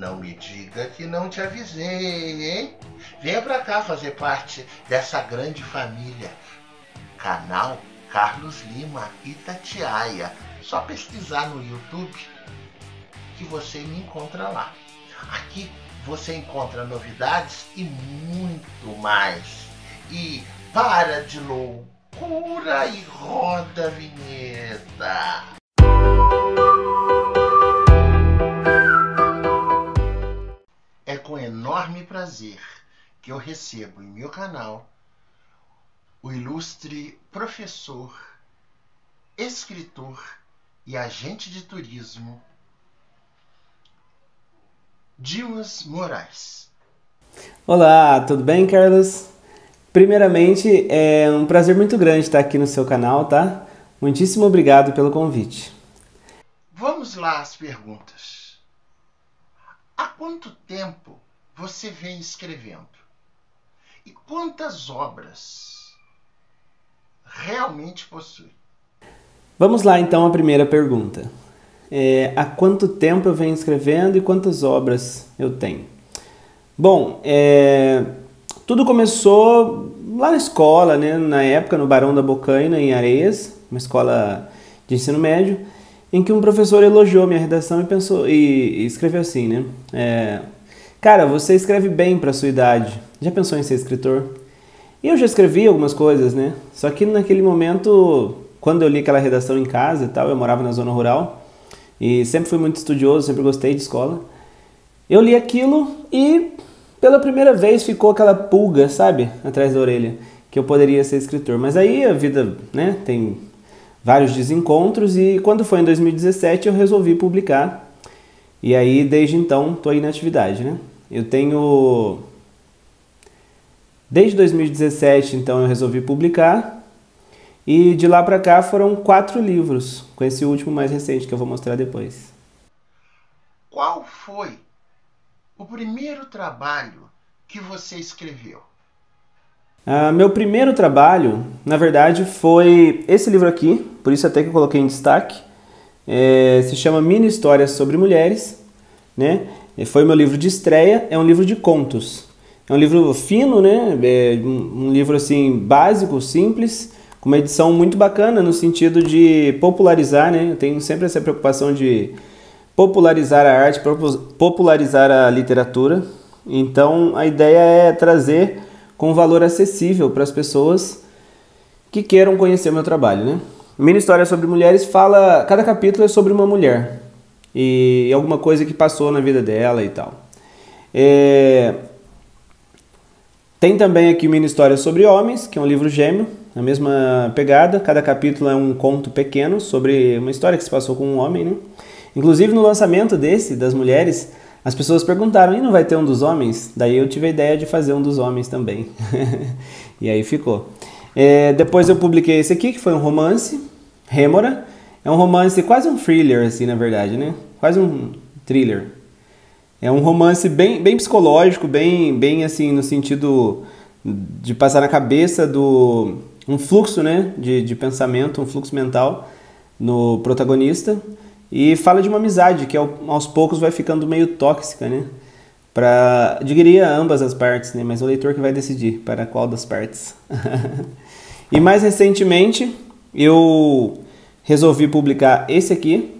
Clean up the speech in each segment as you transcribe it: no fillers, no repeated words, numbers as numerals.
Não me diga que não te avisei, hein? Venha pra cá fazer parte dessa grande família. Canal Carlos Lima Itatiaia. Só pesquisar no YouTube que você me encontra lá. Aqui você encontra novidades e muito mais. E para de loucura e roda a vinheta. É com enorme prazer que eu recebo em meu canal o ilustre professor, escritor e agente de turismo Dimas Moraes. Olá, tudo bem, Carlos? Primeiramente, é um prazer muito grande estar aqui no seu canal, tá? Muitíssimo obrigado pelo convite. Vamos lá às perguntas. Há quanto tempo você vem escrevendo? E quantas obras realmente possui? Vamos lá, então, à primeira pergunta. Há quanto tempo eu venho escrevendo e quantas obras eu tenho? Bom, tudo começou lá na escola, né? Na época, no Barão da Bocaina, em Areias, uma escola de ensino médio, em que um professor elogiou minha redação e escreveu assim, né? Cara, você escreve bem para a sua idade. Já pensou em ser escritor? E eu já escrevi algumas coisas, né? Só que naquele momento, quando eu li aquela redação em casa e tal, eu morava na zona rural e sempre fui muito estudioso, sempre gostei de escola. Eu li aquilo e pela primeira vez ficou aquela pulga, sabe? Atrás da orelha, que eu poderia ser escritor. Mas aí a vida, né, tem vários desencontros e quando foi em 2017 eu resolvi publicar. E aí desde então estou aí na atividade, né? Eu tenho... Desde 2017 então eu resolvi publicar e de lá para cá foram 4 livros, com esse último mais recente que eu vou mostrar depois. Qual foi o primeiro trabalho que você escreveu? Meu primeiro trabalho, na verdade, foi esse livro aqui, por isso até que eu coloquei em destaque. Se chama Mini Histórias sobre Mulheres, né? Foi meu livro de estreia, é um livro de contos. É um livro fino, né? Um livro assim básico, simples, com uma edição muito bacana no sentido de popularizar, né? Eu tenho sempre essa preocupação de popularizar a arte, popularizar a literatura. Então a ideia é trazer com valor acessível para as pessoas que queiram conhecer meu trabalho, né? Mini História sobre Mulheres fala, cada capítulo é sobre uma mulher e alguma coisa que passou na vida dela e tal. Tem também aqui Mini História sobre Homens, que é um livro gêmeo, na mesma pegada. Cada capítulo é um conto pequeno sobre uma história que se passou com um homem, né? Inclusive no lançamento das mulheres, as pessoas perguntaram, e não vai ter um dos homens? Daí eu tive a ideia de fazer um dos homens também. E aí ficou. Depois eu publiquei esse aqui, que foi um romance, Rêmora. É um romance, quase um thriller, assim, na verdade, né? Quase um thriller. É um romance bem psicológico, bem assim, no sentido de passar na cabeça um fluxo, né, de pensamento, um fluxo mental no protagonista. E fala de uma amizade que aos poucos vai ficando meio tóxica, né? Diria ambas as partes, né? Mas o leitor que vai decidir para qual das partes. E mais recentemente eu resolvi publicar esse aqui,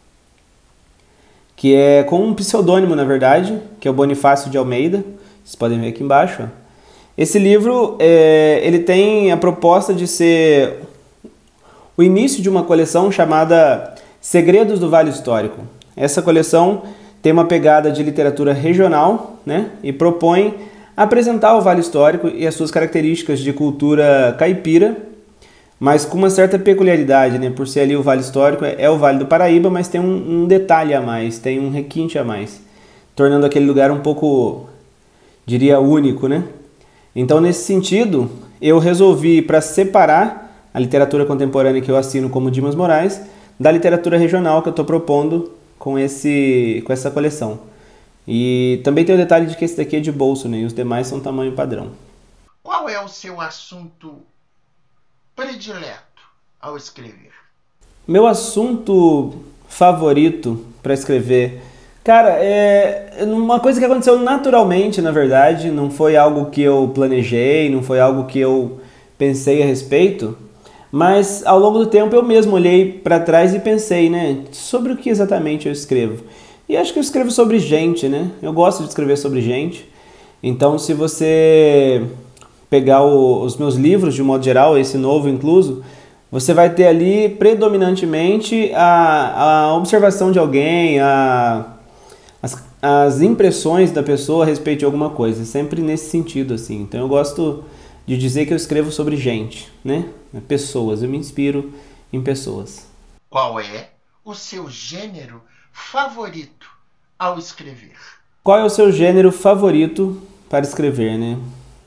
que é com um pseudônimo, na verdade, que é o Bonifácio de Almeida. Vocês podem ver aqui embaixo. Ó. Esse livro ele tem a proposta de ser o início de uma coleção chamada Segredos do Vale Histórico. Essa coleção tem uma pegada de literatura regional, né, e propõe apresentar o Vale Histórico e as suas características de cultura caipira, mas com uma certa peculiaridade, né, por ser ali o Vale Histórico, é o Vale do Paraíba, mas tem um detalhe a mais, tem um requinte a mais, tornando aquele lugar um pouco, diria, único, né? Então, nesse sentido, eu resolvi, para separar a literatura contemporânea que eu assino como Dimas Moraes, da literatura regional que eu estou propondo com essa coleção. E também tem o detalhe de que esse daqui é de bolso, né? E os demais são tamanho padrão. Qual é o seu assunto predileto ao escrever? Meu assunto favorito para escrever Cara, é uma coisa que aconteceu naturalmente, na verdade, não foi algo que eu planejei, não foi algo que eu pensei a respeito, mas ao longo do tempo eu mesmo olhei para trás e pensei, né, sobre o que exatamente eu escrevo. E acho que eu escrevo sobre gente, né? Eu gosto de escrever sobre gente. Então, se você pegar os meus livros de um modo geral, esse novo incluso, você vai ter ali predominantemente a observação de alguém, as impressões da pessoa a respeito de alguma coisa, sempre nesse sentido, assim. Então eu gosto de dizer que eu escrevo sobre gente, né? Pessoas, eu me inspiro em pessoas. Qual é o seu gênero favorito ao escrever? Qual é o seu gênero favorito para escrever, né?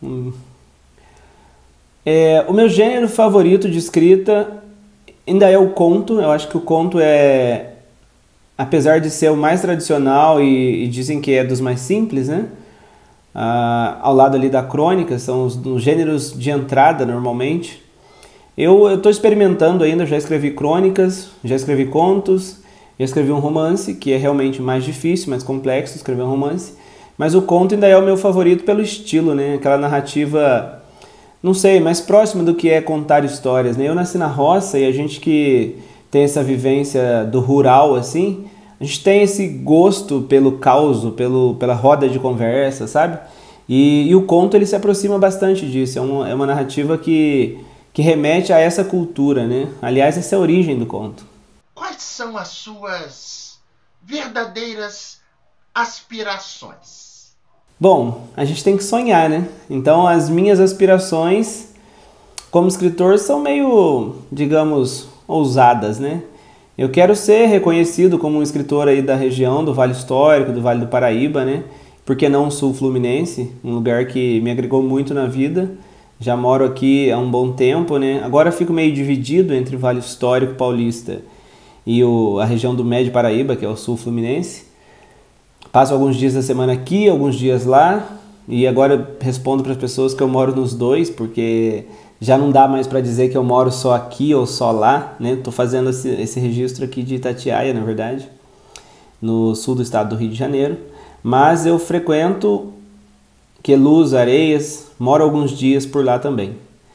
O meu gênero favorito de escrita ainda é o conto. Eu acho que o conto é, apesar de ser o mais tradicional e dizem que é dos mais simples, né? Ao lado ali da crônica, são os gêneros de entrada normalmente. Eu estou experimentando ainda, já escrevi crônicas, já escrevi contos, já escrevi um romance, que é realmente mais difícil, mais complexo escrever um romance. Mas o conto ainda é o meu favorito pelo estilo, né? Aquela narrativa, não sei, mais próxima do que é contar histórias, né? Eu nasci na roça e a gente que tem essa vivência do rural, assim, a gente tem esse gosto pelo causo, pela roda de conversa, sabe? E o conto, ele se aproxima bastante disso, é uma narrativa que remete a essa cultura, né? Aliás, essa é a origem do conto. Quais são as suas verdadeiras aspirações? Bom, a gente tem que sonhar, né? Então, as minhas aspirações como escritor são meio, digamos, ousadas, né? Eu quero ser reconhecido como um escritor aí da região do Vale Histórico, do Vale do Paraíba, né? Por que não Sul Fluminense? Um lugar que me agregou muito na vida. Já moro aqui há um bom tempo, né? Agora fico meio dividido entre o Vale Histórico Paulista e a região do Médio Paraíba, que é o Sul Fluminense. Passo alguns dias da semana aqui, alguns dias lá, e agora respondo para as pessoas que eu moro nos dois, porque já não dá mais para dizer que eu moro só aqui ou só lá, né? Tô fazendo esse registro aqui de Itatiaia, na verdade, no sul do estado do Rio de Janeiro, mas eu frequento Queluz, Areias, moro alguns dias por lá também.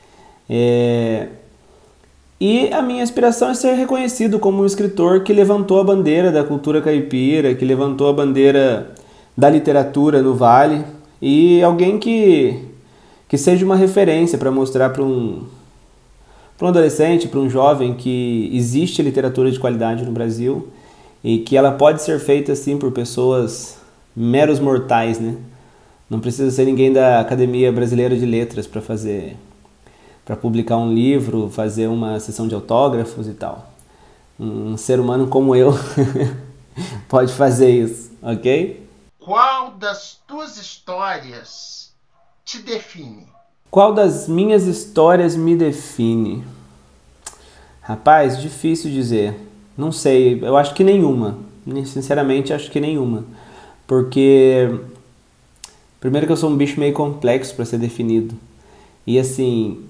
E a minha aspiração é ser reconhecido como um escritor que levantou a bandeira da cultura caipira, que levantou a bandeira da literatura no Vale, e alguém que seja uma referência para mostrar para um adolescente, para um jovem, que existe literatura de qualidade no Brasil e que ela pode ser feita assim por pessoas meros mortais, né? Não precisa ser ninguém da Academia Brasileira de Letras para publicar um livro, fazer uma sessão de autógrafos e tal. Um ser humano como eu pode fazer isso, ok? Qual das tuas histórias te define? Qual das minhas histórias me define? Rapaz, difícil dizer. Não sei, eu acho que nenhuma. Sinceramente, acho que nenhuma. Porque, primeiro que eu sou um bicho meio complexo para ser definido. E assim,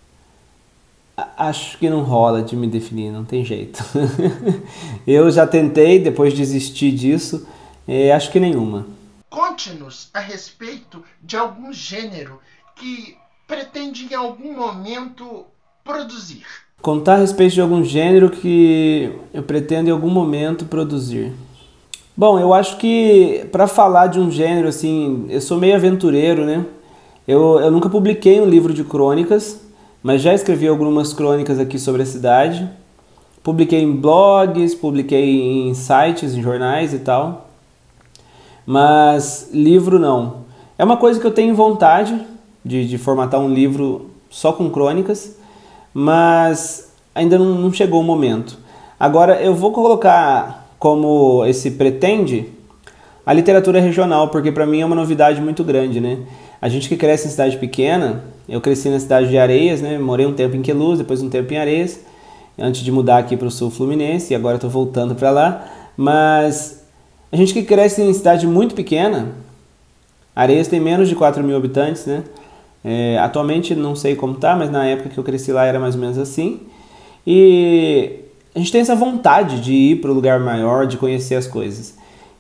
acho que não rola de me definir, não tem jeito. Eu já tentei, depois desisti disso, acho que nenhuma. Conte-nos a respeito de algum gênero que pretende em algum momento produzir. Contar a respeito de algum gênero que eu pretendo em algum momento produzir. Bom, eu acho que para falar de um gênero assim, eu sou meio aventureiro, né? Eu nunca publiquei um livro de crônicas, mas já escrevi algumas crônicas aqui sobre a cidade. Publiquei em blogs, publiquei em sites, em jornais e tal. Mas livro não. É uma coisa que eu tenho vontade de formatar um livro só com crônicas, mas ainda não chegou o momento. Agora eu vou colocar como esse pretende a literatura regional, porque para mim é uma novidade muito grande, né? A gente que cresce em cidade pequena, eu cresci na cidade de Areias, né? Morei um tempo em Queluz, depois um tempo em Areias, antes de mudar aqui para o Sul Fluminense, e agora estou voltando para lá. Mas a gente que cresce em cidade muito pequena, Areias tem menos de 4 mil habitantes, né? Atualmente não sei como tá, mas na época que eu cresci lá era mais ou menos assim. E a gente tem essa vontade de ir para o lugar maior, de conhecer as coisas.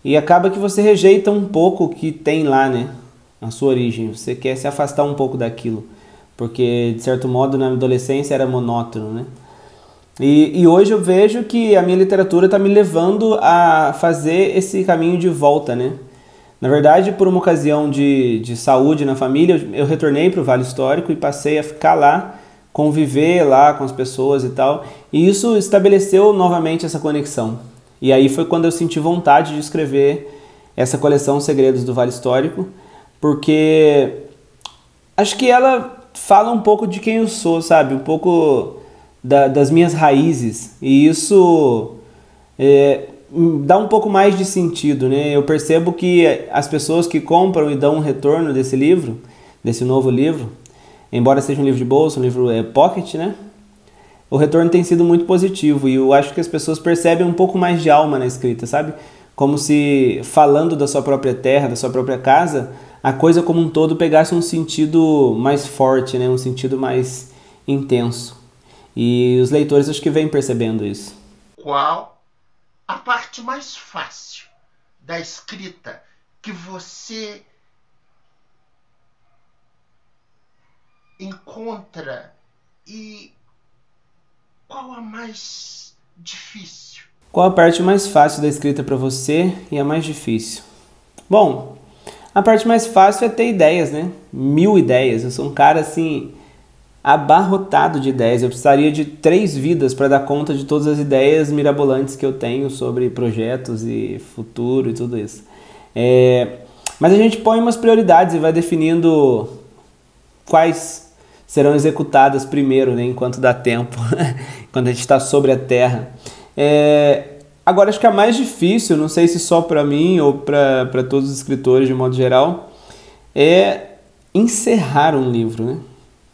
e acaba que você rejeita um pouco o que tem lá, né? A sua origem. Você quer se afastar um pouco daquilo, porque de certo modo na adolescência era monótono, né? E hoje eu vejo que a minha literatura está me levando a fazer esse caminho de volta, né? Na verdade, por uma ocasião de saúde na família, eu retornei para o Vale Histórico e passei a ficar lá, conviver lá com as pessoas e tal. E isso estabeleceu novamente essa conexão. E aí foi quando eu senti vontade de escrever essa coleção Segredos do Vale Histórico, porque acho que ela fala um pouco de quem eu sou, sabe? Um pouco das minhas raízes. E isso dá um pouco mais de sentido, né? Eu percebo que as pessoas que compram e dão um retorno desse livro, desse novo livro, embora seja um livro de bolso, um livro pocket, né? O retorno tem sido muito positivo e eu acho que as pessoas percebem um pouco mais de alma na escrita, sabe? Como se falando da sua própria terra, da sua própria casa, a coisa como um todo pegasse um sentido mais forte, né? Um sentido mais intenso. E os leitores acho que vêm percebendo isso. Qual a parte mais fácil da escrita que você encontra e qual a mais difícil? Qual a parte mais fácil da escrita para você e a mais difícil? Bom, a parte mais fácil é ter ideias, né? 1000 ideias. Eu sou um cara assim abarrotado de ideias. Eu precisaria de 3 vidas para dar conta de todas as ideias mirabolantes que eu tenho sobre projetos e futuro e tudo isso. Mas a gente põe umas prioridades e vai definindo quais serão executadas primeiro, né, enquanto dá tempo, quando a gente está sobre a terra. Agora, acho que a mais difícil, não sei se só para mim ou para todos os escritores de modo geral, é encerrar um livro, né?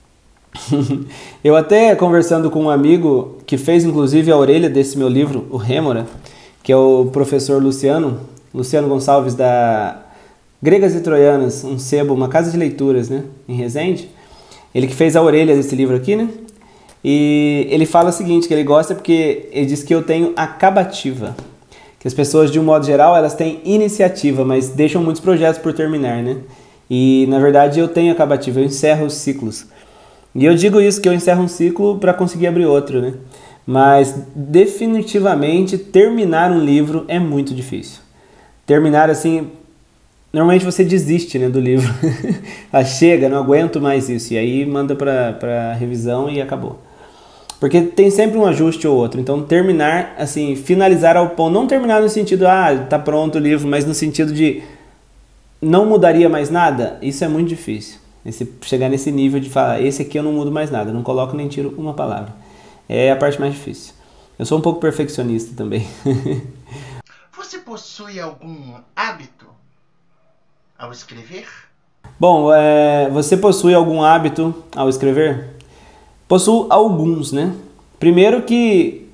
Eu até conversando com um amigo que fez inclusive a orelha desse meu livro, o Rêmora, que é o professor Luciano Gonçalves da Gregas e Troianas, um sebo, uma casa de leituras, né, em Resende. Ele que fez a orelha desse livro aqui, né? E ele fala o seguinte, que ele gosta porque ele diz que eu tenho acabativa. Que as pessoas, de um modo geral, elas têm iniciativa, mas deixam muitos projetos por terminar, né? E, na verdade, eu tenho acabativa, eu encerro os ciclos. E eu digo isso, que eu encerro um ciclo para conseguir abrir outro, né? Mas, definitivamente, terminar um livro é muito difícil. Terminar, assim... Normalmente você desiste, né, do livro. Chega, não aguento mais isso. E aí manda para revisão e acabou. Porque tem sempre um ajuste ou outro. Então terminar, assim, finalizar ao ponto. Não terminar no sentido, tá pronto o livro, mas no sentido de não mudaria mais nada. Isso é muito difícil. Chegar nesse nível de falar, esse aqui eu não mudo mais nada. Não coloco nem tiro uma palavra. É a parte mais difícil. Eu sou um pouco perfeccionista também. Você possui algum hábito ao escrever? Bom, você possui algum hábito ao escrever? Possuo alguns, né? Primeiro que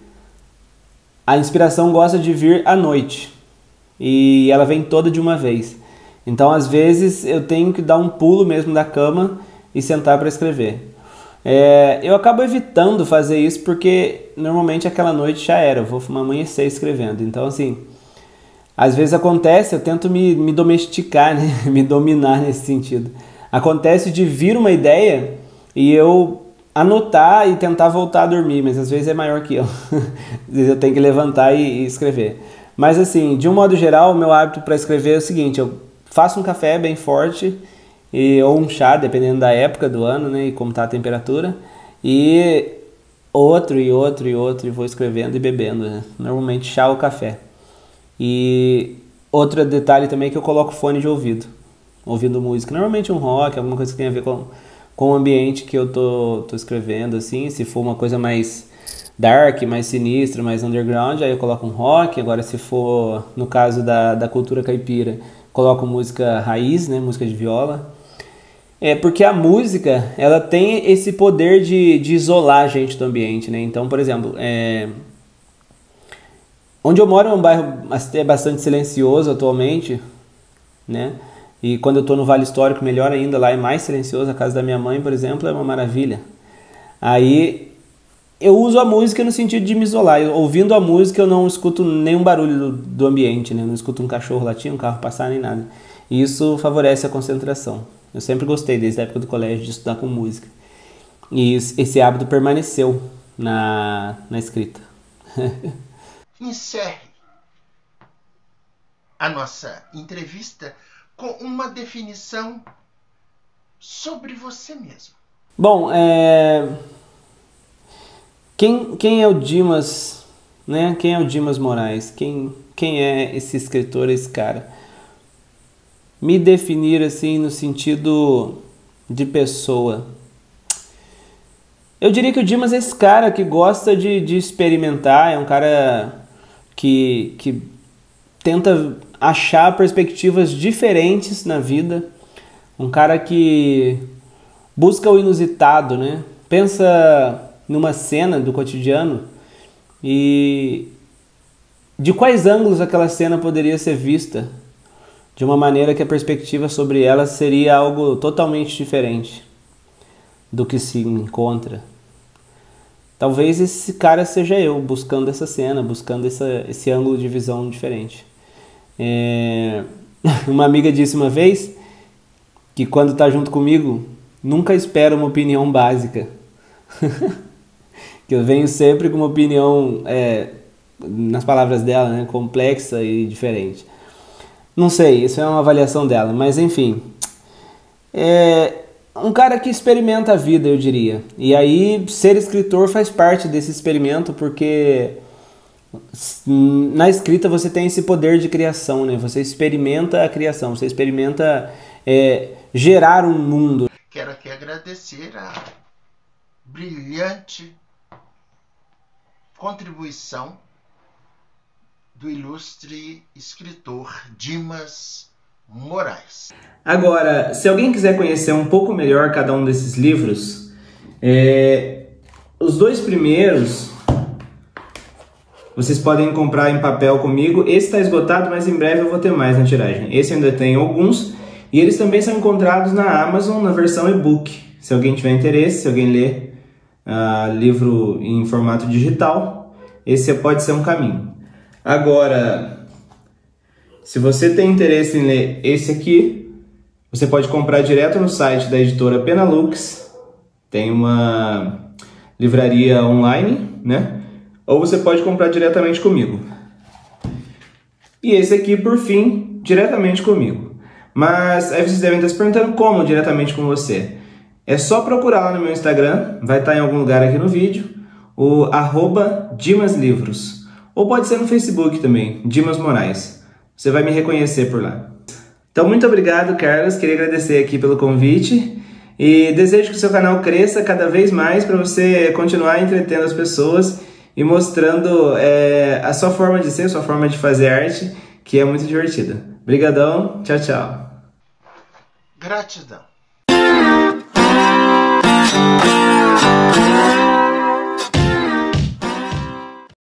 a inspiração gosta de vir à noite e ela vem toda de uma vez. Então, às vezes, eu tenho que dar um pulo mesmo da cama e sentar para escrever. Eu acabo evitando fazer isso porque normalmente aquela noite já era, eu vou amanhecer escrevendo. Então, assim... Às vezes acontece, eu tento me domesticar, né? Me dominar nesse sentido. Acontece de vir uma ideia e eu anotar e tentar voltar a dormir, mas às vezes é maior que eu. Às vezes eu tenho que levantar e escrever. Mas assim, de um modo geral, o meu hábito para escrever é o seguinte, eu faço um café bem forte, ou um chá, dependendo da época do ano, né? E como está a temperatura, e outro, e vou escrevendo e bebendo, né? Normalmente chá ou café. E outro detalhe também é que eu coloco fone de ouvido, ouvindo música, normalmente um rock, alguma coisa que tem a ver com o ambiente que eu tô escrevendo, assim. Se for uma coisa mais dark, mais sinistra, mais underground, aí eu coloco um rock. Agora, se for no caso da cultura caipira, coloco música raiz, né, música de viola. Porque a música, ela tem esse poder de isolar a gente do ambiente, né? Então, por exemplo, onde eu moro é um bairro bastante silencioso atualmente, né? E quando eu estou no Vale Histórico, melhor ainda, lá é mais silencioso. A casa da minha mãe, por exemplo, é uma maravilha. Aí eu uso a música no sentido de me isolar. Ouvindo a música eu não escuto nenhum barulho do ambiente, né? Eu não escuto um cachorro latir, um carro passar, nem nada. E isso favorece a concentração. Eu sempre gostei, desde a época do colégio, de estudar com música. E esse hábito permaneceu na escrita. Encerre a nossa entrevista com uma definição sobre você mesmo. Bom, quem é o Dimas, né? Quem é o Dimas Moraes? Quem é esse escritor, esse cara? Me definir assim no sentido de pessoa. Eu diria que o Dimas é esse cara que gosta de experimentar, é um cara que tenta achar perspectivas diferentes na vida, um cara que busca o inusitado, né? Pensa numa cena do cotidiano e de quais ângulos aquela cena poderia ser vista de uma maneira que a perspectiva sobre ela seria algo totalmente diferente do que se encontra. Talvez esse cara seja eu, buscando essa cena, buscando esse ângulo de visão diferente. Uma amiga disse uma vez que quando está junto comigo, nunca espera uma opinião básica. Que eu venho sempre com uma opinião, nas palavras dela, né, complexa e diferente. Não sei, isso é uma avaliação dela, mas enfim. Um cara que experimenta a vida, eu diria. E aí, ser escritor faz parte desse experimento, porque na escrita você tem esse poder de criação, né? Você experimenta a criação, você experimenta gerar um mundo. Quero aqui agradecer a brilhante contribuição do ilustre escritor Dimas Moraes. Agora, se alguém quiser conhecer um pouco melhor cada um desses livros, os 2 primeiros vocês podem comprar em papel comigo. Esse está esgotado, mas em breve eu vou ter mais na tiragem. Esse ainda tem alguns e eles também são encontrados na Amazon na versão e-book. Se alguém tiver interesse, se alguém ler livro em formato digital, esse pode ser um caminho. Agora, se você tem interesse em ler esse aqui, você pode comprar direto no site da editora Penalux. Tem uma livraria online, né? Ou você pode comprar diretamente comigo. E esse aqui, por fim, diretamente comigo. Mas aí vocês devem estar se perguntando como diretamente com você. É só procurar lá no meu Instagram, vai estar em algum lugar aqui no vídeo, o @DimasLivros. Ou pode ser no Facebook também, Dimas Moraes. Você vai me reconhecer por lá. Então, muito obrigado, Carlos. Queria agradecer aqui pelo convite. E desejo que o seu canal cresça cada vez mais para você continuar entretendo as pessoas e mostrando a sua forma de ser, a sua forma de fazer arte, que é muito divertida. Obrigadão. Tchau, tchau. Gratidão.